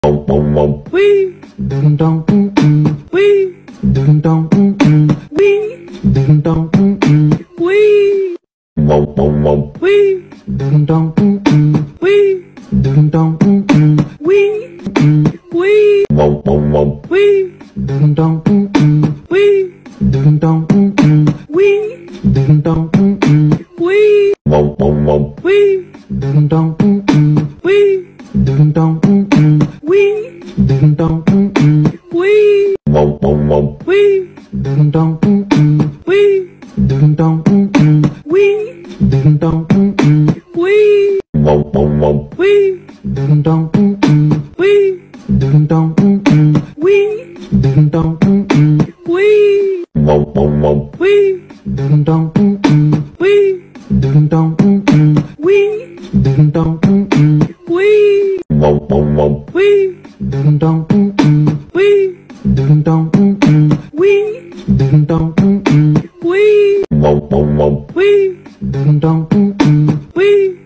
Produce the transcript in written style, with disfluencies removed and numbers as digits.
Wee. Ding dong. Wee. Ding dong. Wee. Ding dong. Wee. Wee. Ding dong. Wee. Ding dong. Wee. Wee. Wee. Ding dong. Wee. Ding dong. Wee. Ding dong. Wee. Wee. Ding dong. Wee. Ding dong. Wee. Ding dong. Wee. Wee. Ding dong. Wee. Ding dong. Wee. Ding dong. Wee. Wee. Ding dong. Wee. Ding dong. Wee. Ding dong. Wee. Wee. Ding dong. Wee. Ding dong. Wee. Ding dong. Wee. Wee. Ding dong. Wee. Ding dong. Wee. Ding dong. Wee. Wee. Ding dong. Wee.